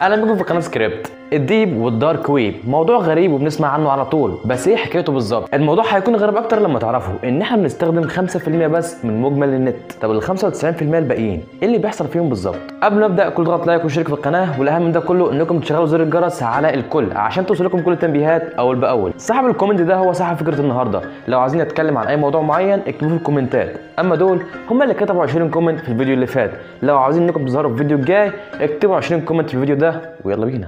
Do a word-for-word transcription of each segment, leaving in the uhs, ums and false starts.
اهلا بكم في قناه سكريبت. الديب والدارك ويب موضوع غريب وبنسمع عنه على طول، بس ايه حكايته بالظبط؟ الموضوع هيكون غريب اكتر لما تعرفوا ان احنا بنستخدم خمسة في المية بس من مجمل النت. طب ال خمسة وتسعين في المية الباقيين ايه اللي بيحصل فيهم بالظبط؟ قبل ما ابدا كل اضغط لايك وشارك في القناه، والاهم من ده كله انكم تشغلوا زر الجرس على الكل عشان توصلكم كل التنبيهات اول باول. صاحب الكومنت ده هو صاحب فكره النهارده. لو عايزين نتكلم عن اي موضوع معين اكتبوه في الكومنتات، اما دول هم اللي كتبوا عشرين كومنت في الفيديو اللي فات. لو عايزين انكم تظهروا في الفيديو الجاي اكتبوا عشرين كومنت في الفيديو ده ويلا بينا.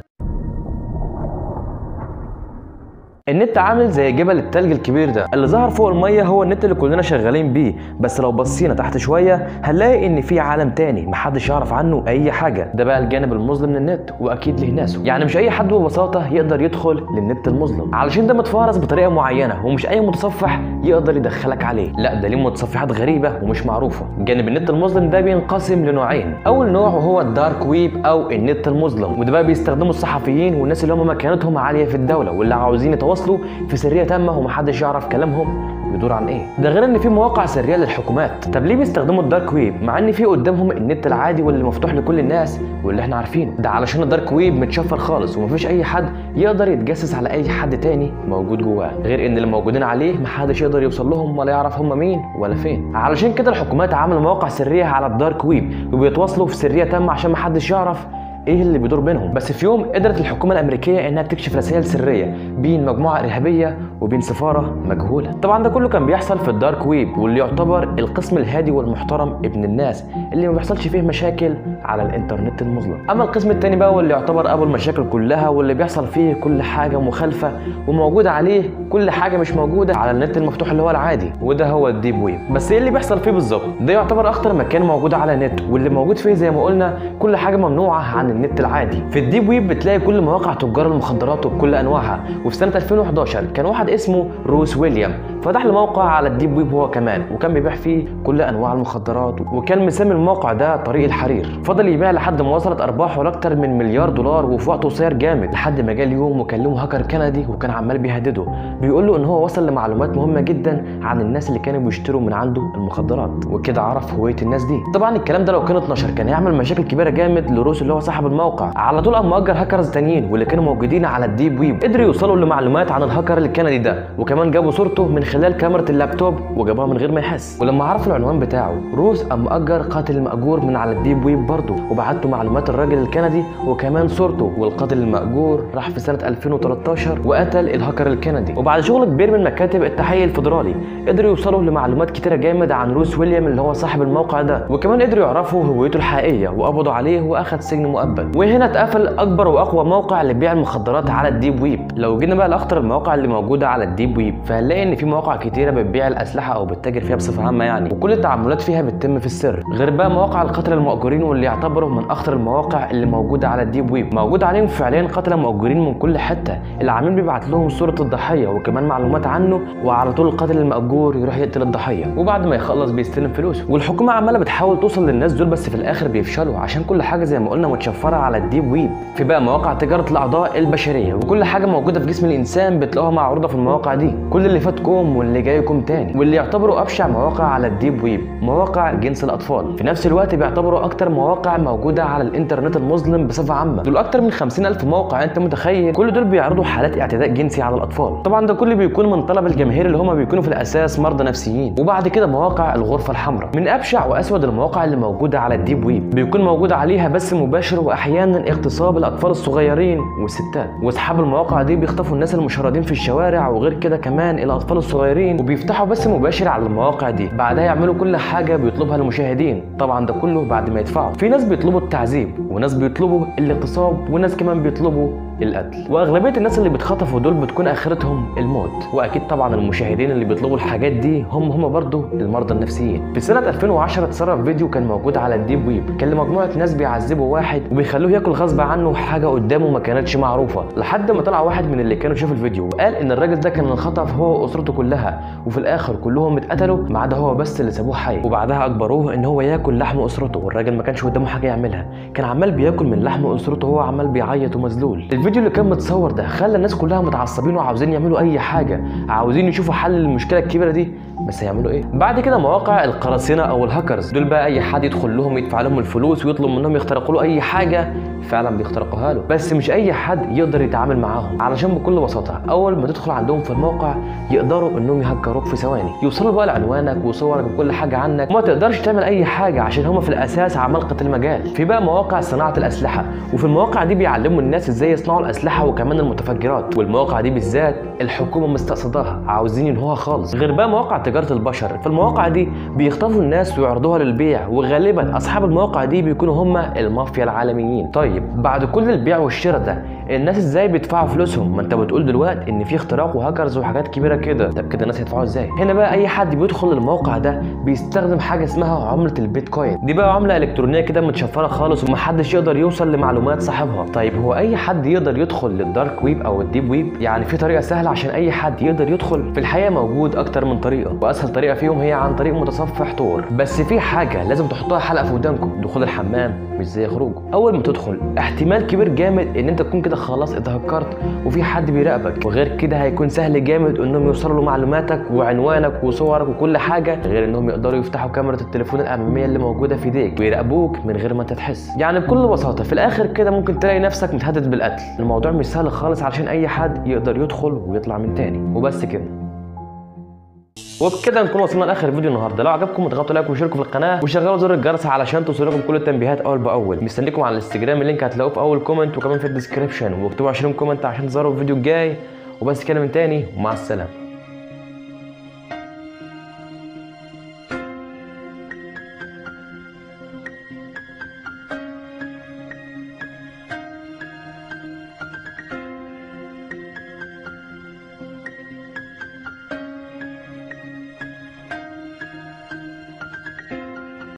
النت عامل زي جبل التلج الكبير ده اللي ظهر فوق الميه، هو النت اللي كلنا شغالين بيه، بس لو بصينا تحت شويه هنلاقي ان في عالم تاني محدش يعرف عنه اي حاجه. ده بقى الجانب المظلم من النت، واكيد له ناسه. يعني مش اي حد ببساطه يقدر يدخل للنت المظلم، علشان ده متفارس بطريقه معينه، ومش اي متصفح يقدر يدخلك عليه، لا ده ليه متصفحات غريبه ومش معروفه. جانب النت المظلم ده بينقسم لنوعين. اول نوع وهو الدارك ويب او النت المظلم، وده بقى بيستخدمه الصحفيين والناس اللي هم مكانتهم عاليه في الدوله واللي عاوزين يتواصلوا في سريه تامه ومحدش يعرف كلامهم بيدور عن ايه. ده غير ان في مواقع سريه للحكومات. طب ليه بيستخدموا الدارك ويب مع ان في قدامهم النت العادي واللي مفتوح لكل الناس واللي احنا عارفينه؟ ده علشان الدارك ويب متشفر خالص ومفيش اي حد يقدر يتجسس على اي حد تاني موجود جواه، غير ان اللي موجودين عليه محدش يقدر يوصل لهم ولا يعرف هم مين ولا فين. علشان كده الحكومات عملوا مواقع سريه على الدارك ويب وبيتواصلوا في سريه تامه عشان محدش يعرف ايه اللي بيدور بينهم. بس في يوم قدرت الحكومه الامريكيه انها تكشف رسائل سريه بين مجموعه ارهابيه وبين سفاره مجهوله. طبعا ده كله كان بيحصل في الدارك ويب، واللي يعتبر القسم الهادي والمحترم ابن الناس اللي ما بيحصلش فيه مشاكل على الانترنت المظلم. اما القسم الثاني بقى واللي يعتبر ابو المشاكل كلها، واللي بيحصل فيه كل حاجه مخالفه وموجود عليه كل حاجه مش موجوده على النت المفتوح اللي هو العادي، وده هو الديب ويب. بس ايه اللي بيحصل فيه بالظبط؟ ده يعتبر اخطر مكان موجود على النت، واللي موجود فيه زي ما قلنا كل حاجه ممنوعه عن النت العادي. في الديب ويب بتلاقي كل مواقع تجار المخدرات وبكل انواعها. وفي سنه ألفين وحداشر كان واحد اسمه روس ويليام فتح له موقع على الديب ويب هو كمان، وكان بيبيع فيه كل انواع المخدرات، وكان مسمي الموقع ده طريق الحرير. فضل يبيع لحد ما وصلت ارباحه لاكتر من مليار دولار وفي وقت قصير جامد، لحد ما جه اليوم وكلمه هاكر كندي وكان عمال بيهدده، بيقول له ان هو وصل لمعلومات مهمه جدا عن الناس اللي كانوا بيشتروا من عنده المخدرات، وكده عرف هويه الناس دي. طبعا الكلام ده لو كان اتنشر كان هيعمل مشاكل كبيره جامد لروس اللي هو صاحب الموقع. على طول قام مأجر هاكرز تانيين واللي كانوا موجودين على الديب ويب قدروا يوصلوا لمعلومات عن الهاكر الكندي ده، وكمان جابوا صورته من خلال كاميرا اللابتوب وجابوها من غير ما يحس. ولما عرفوا العنوان بتاعه روس قام مأجر قاتل المأجور من على الديب ويب برضه، وبعت له معلومات الراجل الكندي وكمان صورته. والقاتل المأجور راح في سنه ألفين وتلتاشر وقتل الهاكر الكندي. وبعد شغل كبير من مكاتب التحقيق الفدرالي قدروا يوصلوا لمعلومات كتيره جامد عن روس ويليام اللي هو صاحب الموقع ده، وكمان قدروا يعرفوا هويته الحقيقيه وقبضوا عليه واخد سجن مؤبد. وهنا اتقفل اكبر واقوى موقع لبيع المخدرات على الديب ويب. لو جينا بقى لاخطر المواقع اللي موجوده على الديب ويب، فهنلاقي ان في مواقع كتيره بتبيع الاسلحه او بتتاجر فيها بصفه عامه يعني، وكل التعاملات فيها بتتم في السر. غير بقى مواقع القتله المؤجرين واللي يعتبروا من اخطر المواقع اللي موجوده على الديب ويب. موجود عليهم فعليا قتله مؤجرين من كل حته، العميل بيبعت لهم صوره الضحيه وكمان معلومات عنه، وعلى طول القاتل المأجور يروح يقتل الضحيه وبعد ما يخلص بيستلم فلوسه. والحكومه عماله بتحاول توصل للناس دول، بس في الاخر بيفشلوا عشان كل حاجه زي ما قلنا متشفره على الديب ويب. في بقى مواقع تجاره الاعضاء البشريه، وكل حاجه موجوده في جسم الانسان بتلاقوها معروضه في المواقع دي. كل اللي فاتكم واللي جايكم تاني. واللي يعتبروا ابشع مواقع على الديب ويب مواقع جنس الاطفال، في نفس الوقت بيعتبروا اكتر مواقع موجوده على الانترنت المظلم بصفه عامه. دول اكتر من خمسين الف موقع، انت متخيل؟ كل دول بيعرضوا حالات اعتداء جنسي على الاطفال. طبعا ده كله بيكون من طلب الجماهير اللي هم بيكونوا في الاساس مرضى نفسيين. وبعد كده مواقع الغرفه الحمراء، من ابشع واسود المواقع اللي موجوده على الديب ويب. بيكون موجود عليها بث مباشر واحيانا اغتصاب الاطفال الصغيرين والستات، واصحاب المواقع دي بيخطفوا الناس المشردين في الشوارع، وغير كده كمان الاطفال الصغيرين، وبيفتحوا بث مباشر على المواقع دي. بعدها يعملوا كل حاجه بيطلبها المشاهدين، طبعا ده كله بعد ما يدفعوا. في ناس بيطلبوا التعذيب، وناس بيطلبوا الاغتصاب، وناس كمان بيطلبوا القتل. واغلبيه الناس اللي بيتخطفوا دول بتكون اخرتهم الموت. واكيد طبعا المشاهدين اللي بيطلبوا الحاجات دي هم هم برضه المرضى النفسيين. في سنه ألفين وعشرة اتسرب فيديو كان موجود على الديب ويب، كان لمجموعه ناس بيعذبوا واحد وبيخلوه ياكل غصب عنه حاجه قدامه ما كانتش معروفه، لحد ما طلع واحد من اللي كانوا شافوا الفيديو وقال ان الراجل ده كان انخطف هو واسرته كلها، وفي الاخر كلهم اتقتلوا ما عدا هو بس اللي سابوه حي. وبعدها اجبروه ان هو ياكل لحم اسرته، والراجل ما كانش قدامه حاجه يعملها، كان عمال بياكل من لحم اسرته وهو عمال بيعيط ومذلول. الفيديو اللي كان متصور ده خلى الناس كلها متعصبين وعاوزين يعملوا اي حاجه، عاوزين يشوفوا حل للمشكله الكبيره دي بس هيعملوا ايه؟ بعد كده مواقع القراصنه او الهاكرز، دول بقى اي حد يدخل لهم يدفع لهم الفلوس ويطلب منهم يخترقوا له اي حاجه فعلا بيخترقوها له، بس مش اي حد يقدر يتعامل معاهم، علشان بكل بساطه اول ما تدخل عندهم في الموقع يقدروا انهم يهكروك في ثواني، يوصلوا بقى لعنوانك وصورك وكل حاجه عنك، وما تقدرش تعمل اي حاجه عشان هم في الاساس عمالقه المجال. في بقى مواقع صناعه الاسلحه، وفي المواقع دي بيعلموا الناس ازاي يصنعوا الاسلحه وكمان المتفجرات، والمواقع دي بالذات الحكومه مستقصداها عاوزين ينهوها خالص. غير بقى مواقع تجاره البشر، في المواقع دي بيخطفوا الناس ويعرضوها للبيع، وغالبا اصحاب المواقع دي بيكونوا هم المافيا العالميين. طيب بعد كل البيع والشراء ده الناس ازاي بيدفعوا فلوسهم؟ ما انت بتقول دلوقتي ان في اختراق وهاكرز وحاجات كبيره كده، طب كده الناس هيدفعوا ازاي؟ هنا بقى اي حد بيدخل الموقع ده بيستخدم حاجه اسمها عمله البيتكوين، دي بقى عمله الكترونيه كده متشفره خالص ومحدش يقدر يوصل لمعلومات صاحبها. طيب هو اي حد يقدر يدخل للدارك ويب او الديب ويب؟ يعني في طريقه سهله عشان اي حد يقدر يدخل؟ في الحقيقه موجود اكتر من طريقه، واسهل طريقه فيهم هي عن طريق متصفح تور، بس في حاجه لازم تحطها حلقه في ودانكم، دخول الحمام مش زي خروجه. اول ما تدخل احتمال كبير جامد ان انت تكون كده خلاص اتهكرت وفي حد بيراقبك، وغير كده هيكون سهل جامد انهم يوصلوا لمعلوماتك وعنوانك وصورك وكل حاجه، غير انهم يقدروا يفتحوا كاميرا التليفون الاماميه اللي موجوده في ايديك ويراقبوك من غير ما انت تحس. يعني بكل بساطه في الاخر كده ممكن تلاقي نفسك متهدد بالقتل. الموضوع مش سهل خالص علشان اي حد يقدر يدخل ويطلع من تاني، وبس كده. وبكده نكون وصلنا لاخر فيديو النهارده. لو عجبكم اضغطوا لايك واشتركوا في القناه وشغلوا زر الجرس علشان توصلكم كل التنبيهات اول باول. مستنيكم على الانستجرام، اللينك هتلاقوه في اول كومنت وكمان في الديسكربشن، واكتبوا عشرين كومنت عشان تظهروا الفيديو الجاي. وبس كده من تاني، ومع السلامه.